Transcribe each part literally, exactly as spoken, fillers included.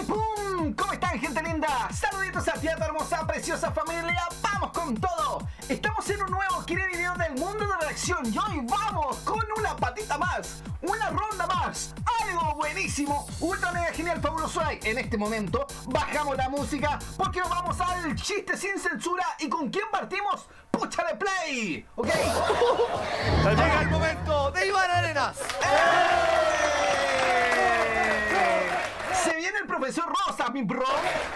¡Pum! ¿Cómo están, gente linda? Saluditos a ti, a tu hermosa, preciosa familia. ¡Vamos con todo! Estamos en un nuevo Quiere Video del mundo de reacción y hoy vamos con una patita más, una ronda más, algo buenísimo, ultra mega genial, fabuloso hay. En este momento bajamos la música porque nos vamos al chiste sin censura. ¿Y con quién partimos? ¡Púchale play! ¿Ok? Llega el momento de Iván Arenas. Se viene el profesor Rosa, mi bro.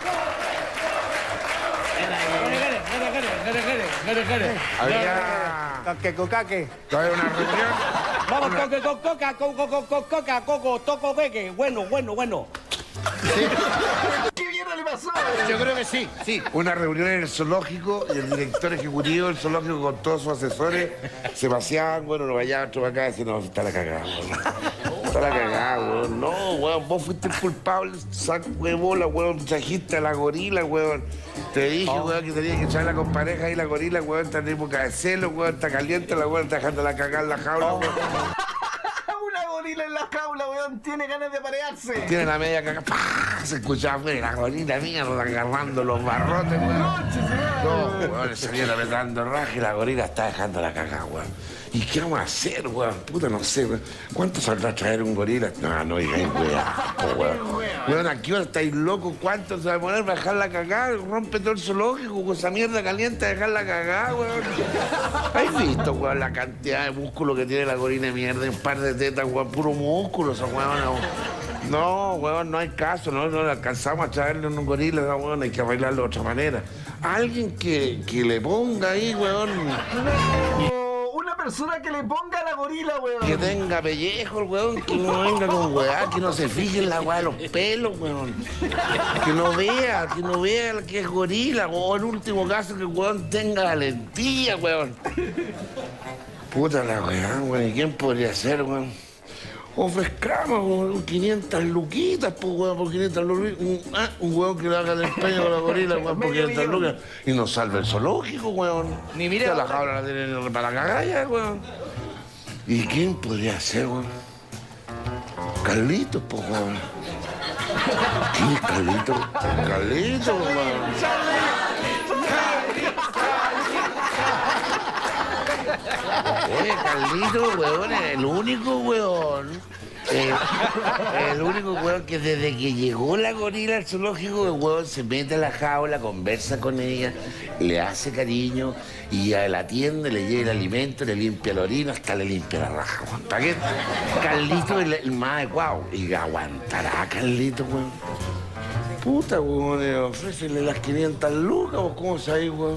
Había... Caque, cocaque. ¿Todavía una reunión? Vamos, coque, co- coca, co- co- co- co- coca, coco, toco, queque. Bueno, bueno, bueno. ¿Qué mierda le pasó? Yo creo que sí, sí. Una reunión en el zoológico y el director ejecutivo del zoológico con todos sus asesores se paseaban, bueno, uno para allá, otro para acá, y decían, no, está la cagada, weón. Está la cagada, weón. No, weón, vos fuiste el culpable, saco de bola, weón, trajiste a la gorila, weón. Te dije, Oh. weón, que tenías que echarla con pareja y la gorila, weón, está en época de celo, weón, está caliente, la weón, está dejando la cagada en la jaula, weón. Una gorila en la jaula, weón, tiene ganas de aparearse. Tiene la media caca, ¡pah! Se escuchaba afuera, la gorila mierda agarrando los barrotes, weón. No, weón, le salía apretando raja y la gorila está dejando la caca, weón. ¿Y qué vamos a hacer, weón? Puta, no sé, weón. ¿Cuánto saldrá a traer un gorila? No, no digáis, weón. Weón, weón, ¿a qué hora estáis locos? ¿Cuánto se va a poner para dejar la cagada? Rompe todo el zoológico con esa mierda caliente a dejar la cagada, weón. ¿Has visto, weón, la cantidad de músculo que tiene la gorila de mierda? Un par de tetas, weón, puro músculo, esos weón. No, no, weón, no hay caso, no, no le alcanzamos a traerle un gorila, no, weón, hay que arreglarlo de otra manera. Alguien que, que le ponga ahí, weón. Una persona que le ponga a la gorila, weón. Que tenga pellejo el weón, que no venga con weá, que no se fije en la weá de los pelos, weón. Que no vea, que no vea que es gorila, o en último caso que el weón tenga valentía, weón. Puta la weá, weón, ¿y quién podría ser, weón? Ofrezcamos, weón, quinientas luquitas, pues, weón, por quinientas lucas. Un, ah, un weón que le haga el empeño con la gorila, weón, por quinientas lucas. Y nos salve el zoológico, weón. Ni mire Ya la otra. jaula la tienen para cagar ya, weón. ¿Y quién podría ser, weón? Carlitos, pues, weón. ¿Quién es Carlitos? Carlitos, weón. Oye, Carlitos, weón, es el único weón. eh, el único weón que desde que llegó la gorila al zoológico, el weón se mete a la jaula, conversa con ella, le hace cariño y a la atiende, le lleva el alimento, le limpia la orina, hasta le limpia la raja, weón. ¿Para qué? Carlitos es el, el más adecuado. Y aguantará Carlitos, weón. Puta, weón, eh, ofrécele las quinientas lucas, ¿o cómo sabéis, weón?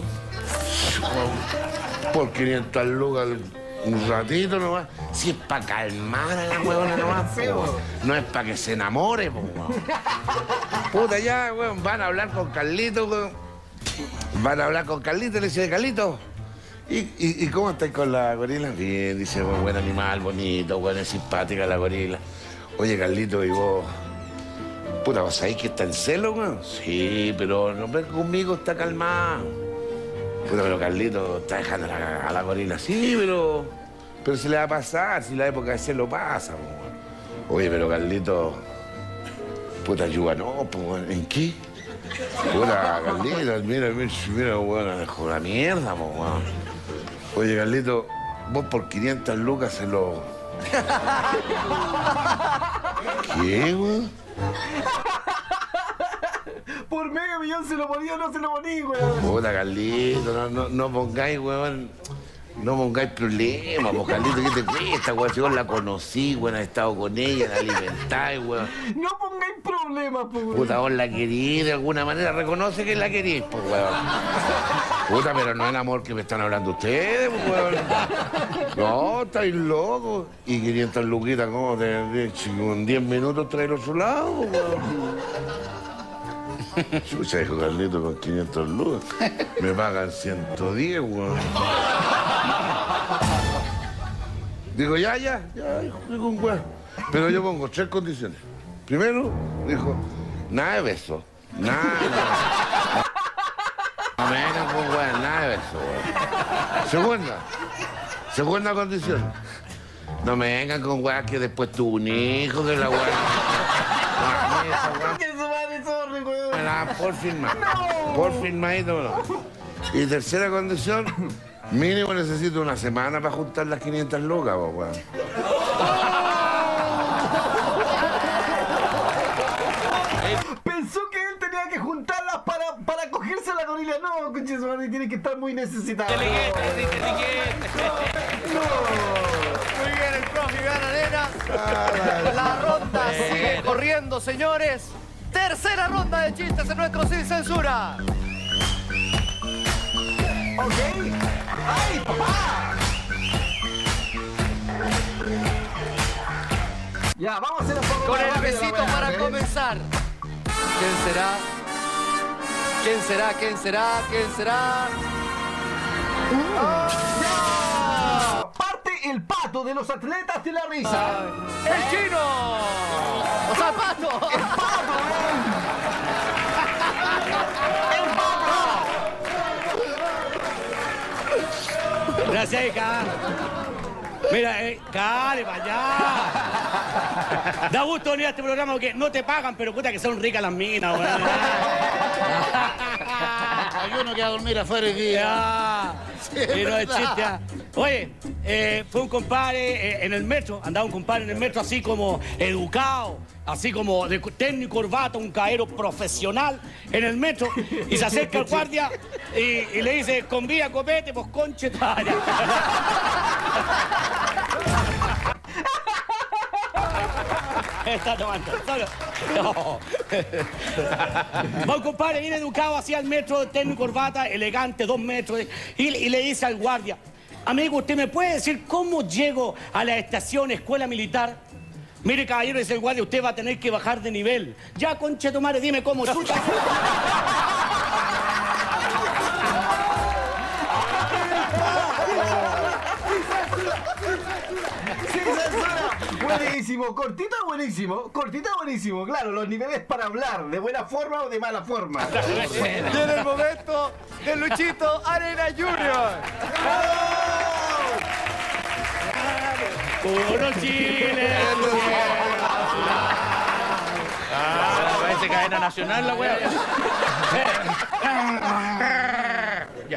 Por quinientas lucas un ratito nomás. Si es para calmar a la huevona nomás, po. No es para que se enamore, po, weón. Puta, ya, weón, van a hablar con Carlito, weón. Van a hablar con Carlito, le dice, Carlito, ¿y, y, y cómo estáis con la gorila? Bien, dice, weón, buen animal, bonito, weón, es simpática la gorila. Oye, Carlito, ¿y vos? Puta, ¿vos sabéis que está en celo, weón? Sí, pero no ves conmigo, está calmado. Puta, pero Carlito está dejando a la, a la gorila. Sí, pero... Pero se le va a pasar, si la época de celo pasa, po, weón. Oye, pero Carlito... Puta, ayuda, no, po, weón. ¿En qué? Puta, Carlito, mira, mira, mira, weón, dejó la mierda, po, weón. Oye, Carlito, vos por quinientas lucas se lo... ¿Qué, weón? Por medio millón se lo ponía o no se lo ponía, weón. Puta, Carlito, no, no, no pongáis, weón, no pongáis problemas, pues, Carlito, ¿qué te cuesta, weón? Si vos la conocí, weón, has estado con ella, la alimentáis, weón. No pongáis problemas, pues, weón. Puta, vos la querís, de alguna manera reconoce que la querís, pues, weón. Puta, pero no es el amor que me están hablando ustedes, pues, weón. No, estáis locos. Y quinientas luquitas, ¿cómo te de, con diez minutos traerlo a su lado, pues, weón? Chucha, dijo Carlito, con quinientas lucas. Me pagan ciento diez, weón. Digo, ya, ya, ya, dijo un weón. Pero yo pongo tres condiciones. Primero, dijo, nada de beso. Nada, nada. No me vengan con weón, nada de beso, weón. Segunda, segunda condición. No me vengan con weón que después tuvo un hijo, que la weón. No, esa weón. Que su madre, su más, por firmar. Por firmadito, no. Y tercera condición, mínimo necesito una semana para juntar las quinientas lucas, po, weón. Pensó que él tenía que juntarlas para, para cogerse a la gorila. No, conche su madre, tiene que estar muy necesitado. Inteligente, inteligente. Muy bien, el profe Iván Arena. La ronda sigue corriendo, señores. Tercera ronda de chistes en nuestro Sin Censura. Ok. ¡Ay, papá! Ya, vamos a hacer un poco Con más el rápido la besito weá, para ¿ok? comenzar. ¿Quién será? ¿Quién será? ¿Quién será? ¿Quién será? ¡Ya! Parte el pato de los atletas de la risa. ¡El chino! ¡O sea, el pato! ¡El pato, weón! ¡El pato! Gracias, hija. Mira, eh, cale para allá. Da gusto venir a este programa porque no te pagan, pero puta que son ricas las minas, weón. Hay uno que va a dormir afuera hoy día. Ya. Y no es chiste, ya. Oye, eh, fue un compadre eh, en el metro, andaba un compadre en el metro así como educado, así como de tenis y corbata, un caero profesional en el metro, y se acerca al guardia y, y le dice, con vía copete, pues conche talla. Está tomando. No. Va un compadre bien educado, así al metro, tenis y corbata, elegante, dos metros, y, y le dice al guardia, amigo, ¿usted me puede decir cómo llego a la estación escuela militar? Mire, caballero, dice el guardia, usted va a tener que bajar de nivel. Ya, conchetumare, dime cómo, chucha. Sin censura. Buenísimo, cortita buenísimo, cortita buenísimo. Claro, los niveles para hablar, de buena forma o de mala forma. Viene el momento de Luchito Arena Junior. Puro Chile. Ah, parece cadena nacional la wea. Ya.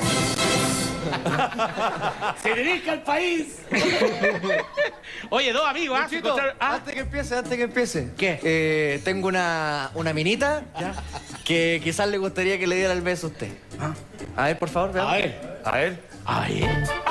Se dirige al país. Oye, dos amigos, ¿ah? Se Luchito, encontraron- ah, antes que empiece, antes que empiece. ¿Qué? Eh, tengo una, una minita que quizás le gustaría que le diera el beso a usted. A ver, por favor, veamos. A ver. A ver. Ay.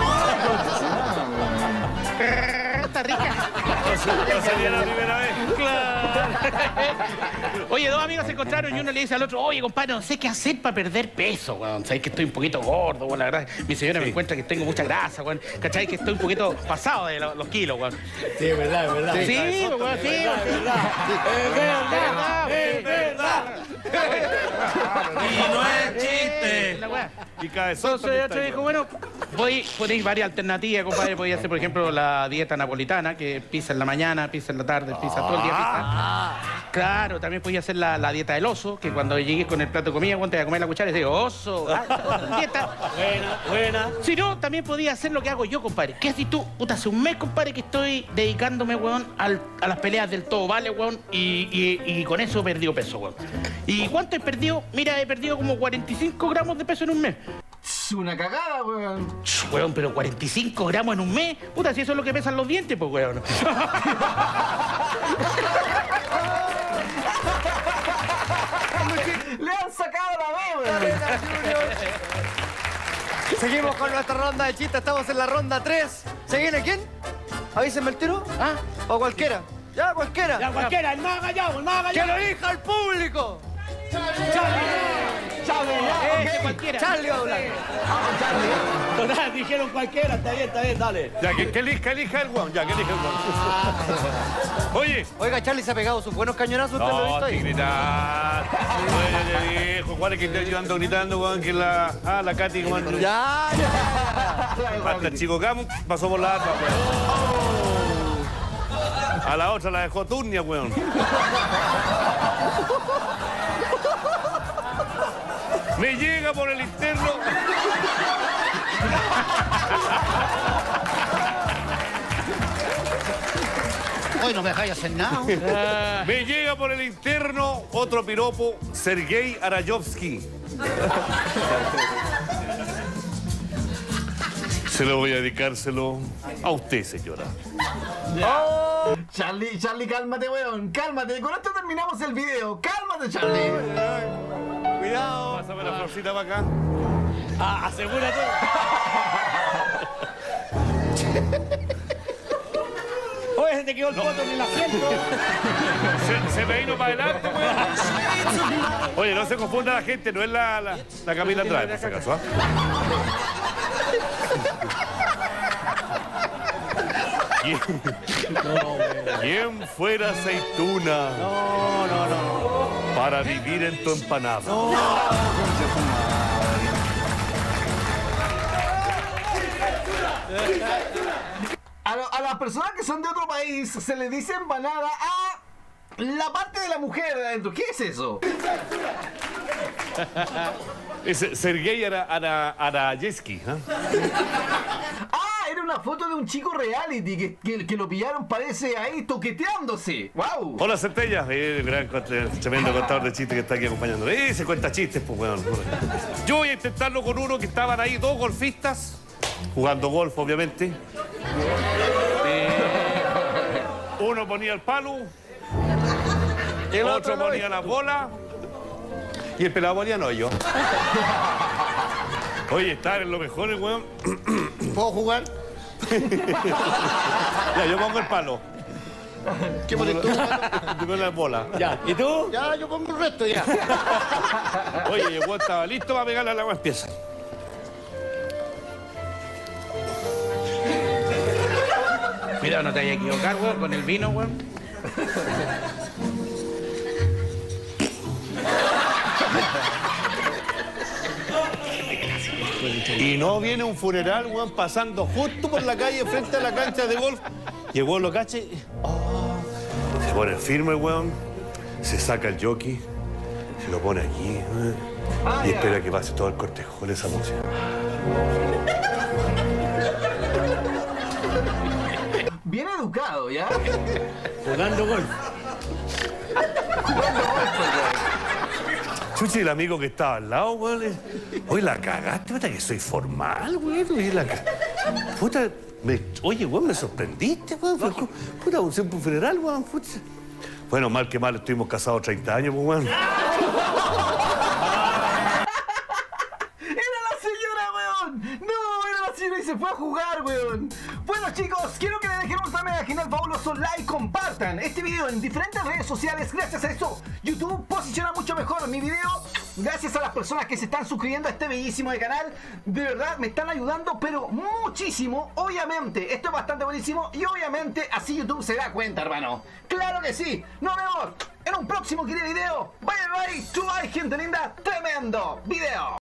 Está rica. No sería la primera vez. Claro. Oye, dos amigos se encontraron y uno le dice al otro, oye, compadre, no sé qué hacer para perder peso, weón. Sabéis que estoy un poquito gordo, weón, la verdad. Mi señora me encuentra que tengo mucha grasa, weón. ¿Cachai? Que estoy un poquito pasado de lo- los kilos, weón. Sí, es verdad, es verdad. Sí, weón, sí. Es verdad, es verdad, es verdad. Y no es chiste. La weá. Y cabezón. Entonces, otro dijo, bueno, voy, podéis varias alternativas, compadre. Podéis hacer, por ejemplo, la dieta napolitana, que pizza en la mañana, pizza en la tarde, pizza todo el día, pizza. Claro, también podéis hacer la, la dieta del oso, que cuando llegues con el plato de comida, cuando te vas a comer la cuchara, y digo, oso, ah, dieta. Buena, buena. Si no, también podía hacer lo que hago yo, compadre. ¿Qué haces tú? Puta, hace un mes, compadre, que estoy dedicándome, weón, al- a las peleas del todo, ¿vale, weón? Y, y- y con eso he perdido peso, weón. ¿Y cuánto he perdido? Mira, he perdido como cuarenta y cinco gramos de peso en un mes. Es una cagada, weón. Ch, Weón, pero cuarenta y cinco gramos en un mes. Puta, si eso es lo que pesan los dientes, pues, weón. Le han sacado la B, weón. Seguimos con nuestra ronda de chistes. Estamos en la ronda tres. ¿Se viene quién? Avísenme el tiro. ¿Ah? O cualquiera. Ya, cualquiera. Ya cualquiera, el más gallado, el más ¡Que gallado. lo elija el público! Chale, ya, Este ok. cualquiera. Charlie va a hablar. Total, dijeron cualquiera, está bien, está bien, dale. Ya, que, que elija, elija el weón, ya, que elija el weón. Oye. Oiga, Charlie se ha pegado sus buenos cañonazos. ¿Usted lo ha No, visto que ahí? gritar. Oye, te dijo, ¿cuál es que te ayudando gritando, weón? Que la. Ah, la Katy, weón. Ya, ya. Hasta el chico Cam pasó por la alma, weón. A la otra la dejó Turnia, weón. Me llega por el interno. Hoy no me dejáis hacer nada. Me llega por el interno otro piropo, Sergei Arayovsky. Se lo voy a dedicárselo a usted, señora. Oh. Charlie, Charlie, cálmate, weón. Cálmate. Con esto terminamos el video. Cálmate, Charlie. Cuidado. Pásame la florcita para acá. Ah, asegúrate. Oye, se te quedó el poto en el asiento. Se, se me vino para adelante, weón. Oye, no se confunda la gente, no es la, la, la Camila atrás, por si acaso, ¿ah? ¿Quién, ¿Quién fuera aceituna? No, no, no. Para vivir en tu empanada. No. A, lo, a las personas que son de otro país se les dice empanada a la parte de la mujer de adentro. ¿Qué es eso? Es Sergei Ara, Ara, Arayevsky, ¿eh? Ah, era una foto de un chico reality que, que, que lo pillaron, parece, ahí toqueteándose. ¡Wow! Hola, Centella. El gran, tremendo contador de chistes que está aquí acompañando. Eh, se cuenta chistes, pues, weón. Yo voy a intentarlo con uno que estaban ahí, dos golfistas, jugando golf, obviamente. Eh, uno ponía el palo, el otro, otro ponía la bola y el pelado ponía no yo. Oye, estar en lo mejor, weón. ¿Puedo jugar? Ya, yo pongo el palo. ¿Qué pones tú? Yo pongo la bola. Ya, ¿y tú? Ya, yo pongo el resto, ya. Oye, el weón estaba listo para pegarle a la agua, empieza. Cuidado, no te vayas a equivocar, weón, con el vino, weón. Y no viene un funeral, weón, pasando justo por la calle frente a la cancha de golf. Y el weón lo cacha y... Oh. Se pone firme, weón. Se saca el jockey. Se lo pone aquí. ¿eh? Ah, y espera que pase todo el cortejo con esa música. Bien educado, ¿ya? Jugando golf. Jugando golf, weón. Chuchi, el amigo que estaba al lado, weón. Oye, la cagaste, puta, que soy formal, weón. Oye, la ca... Puta, me... Oye, weón, me sorprendiste, weón. Puta, un siempre un funeral, weón. Puta. Bueno, mal que mal, estuvimos casados treinta años, pues, weón. Y se fue a jugar, weón. Bueno, chicos, quiero que le dejen un también al Genial Fabuloso like, compartan este video en diferentes redes sociales. Gracias a eso, YouTube posiciona mucho mejor mi video. Gracias a las personas que se están suscribiendo a este bellísimo de canal. De verdad, me están ayudando, pero muchísimo. Obviamente, esto es bastante buenísimo. Y obviamente, así YouTube se da cuenta, hermano. ¡Claro que sí! Nos vemos en un próximo video. Bye, bye. Tú, hay gente linda. Tremendo video.